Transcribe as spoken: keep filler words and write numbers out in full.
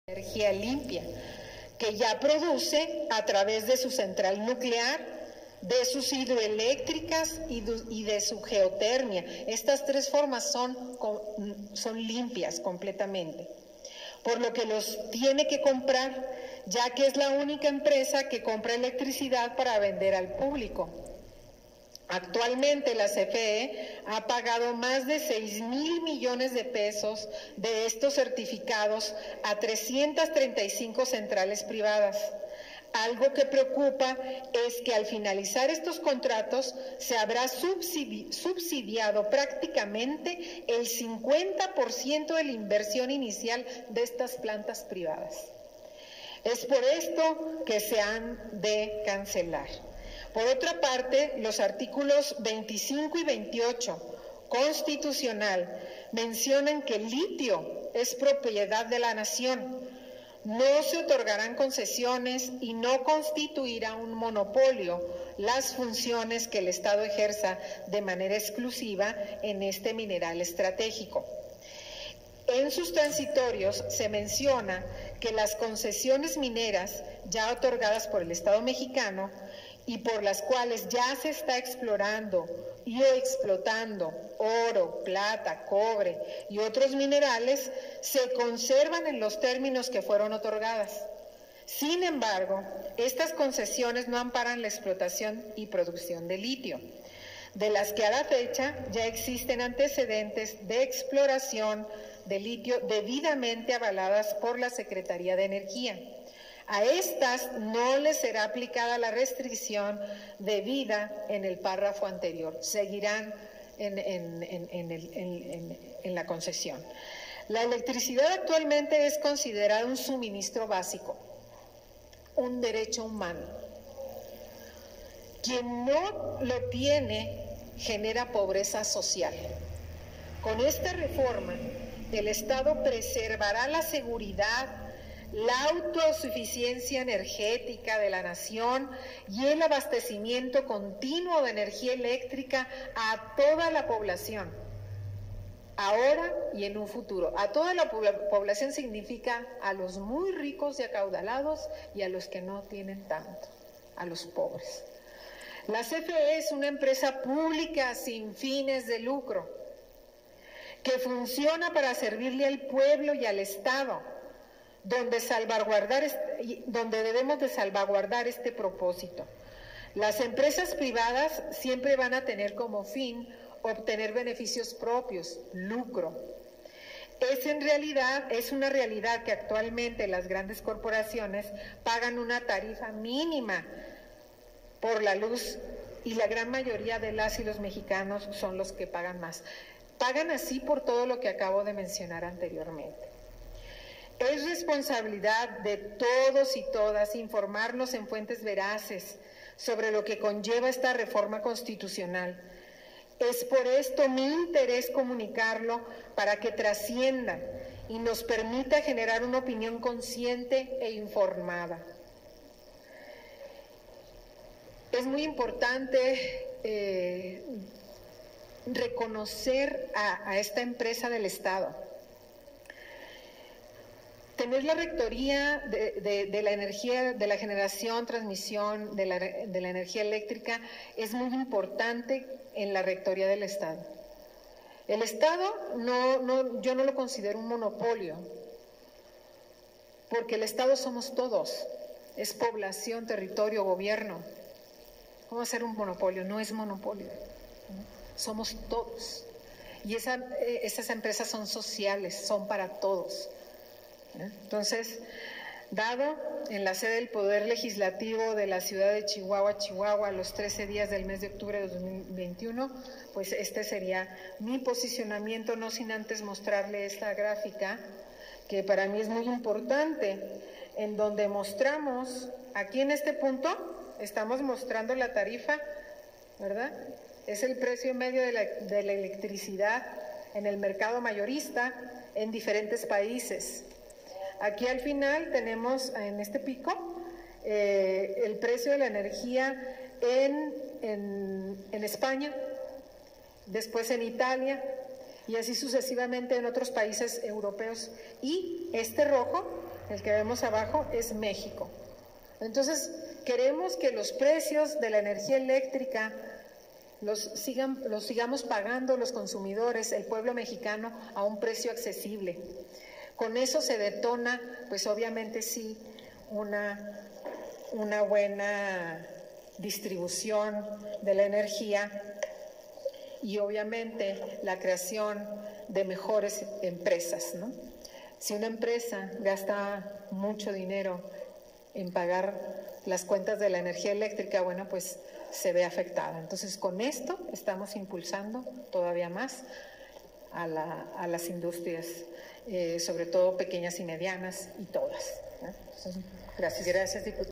Energía limpia, que ya produce a través de su central nuclear, de sus hidroeléctricas y de su geotermia. Estas tres formas son, son limpias completamente, por lo que los tiene que comprar, ya que es la única empresa que compra electricidad para vender al público. Actualmente la C F E ha pagado más de seis mil millones de pesos de estos certificados a trescientas treinta y cinco centrales privadas. Algo que preocupa es que al finalizar estos contratos se habrá subsidi- subsidiado prácticamente el cincuenta por ciento de la inversión inicial de estas plantas privadas. Es por esto que se han de cancelar. Por otra parte, los artículos veinticinco y veintiocho constitucional mencionan que el litio es propiedad de la nación. No se otorgarán concesiones y no constituirá un monopolio las funciones que el Estado ejerza de manera exclusiva en este mineral estratégico. En sus transitorios se menciona que las concesiones mineras ya otorgadas por el Estado mexicano y por las cuales ya se está explorando y explotando oro, plata, cobre y otros minerales, se conservan en los términos que fueron otorgadas. Sin embargo, estas concesiones no amparan la explotación y producción de litio, de las que a la fecha ya existen antecedentes de exploración de litio debidamente avaladas por la Secretaría de Energía. A estas no les será aplicada la restricción debida en el párrafo anterior. Seguirán en, en, en, en, el, en, en la concesión. La electricidad actualmente es considerada un suministro básico, un derecho humano. Quien no lo tiene genera pobreza social. Con esta reforma, el Estado preservará la seguridad, la autosuficiencia energética de la nación y el abastecimiento continuo de energía eléctrica a toda la población, ahora y en un futuro. A toda la población significa a los muy ricos y acaudalados y a los que no tienen tanto, a los pobres. La C F E es una empresa pública sin fines de lucro que funciona para servirle al pueblo y al Estado, donde salvaguardar, donde debemos de salvaguardar este propósito. Las empresas privadas siempre van a tener como fin obtener beneficios propios, lucro. Es en realidad, es una realidad que actualmente las grandes corporaciones pagan una tarifa mínima por la luz y la gran mayoría de las y los mexicanos son los que pagan más. Pagan así por todo lo que acabo de mencionar anteriormente. Es responsabilidad de todos y todas informarnos en fuentes veraces sobre lo que conlleva esta reforma constitucional. Es por esto mi interés comunicarlo para que trascienda y nos permita generar una opinión consciente e informada. Es muy importante eh, reconocer a, a esta empresa del Estado. Tener la rectoría de, de, de la energía, de la generación, transmisión de la, de la energía eléctrica es muy importante en la rectoría del Estado. El Estado, no, no, yo no lo considero un monopolio, porque el Estado somos todos, es población, territorio, gobierno. ¿Cómo hacer un monopolio? No es monopolio, somos todos. Y esa, esas empresas son sociales, son para todos. Entonces, dado en la sede del Poder Legislativo de la ciudad de Chihuahua, Chihuahua, los trece días del mes de octubre de dos mil veintiuno, pues este sería mi posicionamiento, no sin antes mostrarle esta gráfica, que para mí es muy importante, en donde mostramos, aquí en este punto, estamos mostrando la tarifa, ¿verdad? Es el precio medio de la, de la electricidad en el mercado mayorista en diferentes países. Aquí al final tenemos en este pico eh, el precio de la energía en, en, en España, después en Italia, y así sucesivamente en otros países europeos. Y este rojo, el que vemos abajo, es México. Entonces, queremos que los precios de la energía eléctrica los, sigan, los sigamos pagando los consumidores, el pueblo mexicano, a un precio accesible. Con eso se detona, pues obviamente sí, una, una buena distribución de la energía y obviamente la creación de mejores empresas, ¿no? Si una empresa gasta mucho dinero en pagar las cuentas de la energía eléctrica, bueno, pues se ve afectada. Entonces, con esto estamos impulsando todavía más a, la, a las industrias, eh, sobre todo pequeñas y medianas y todas, ¿no? Entonces, gracias. Gracias, diputado.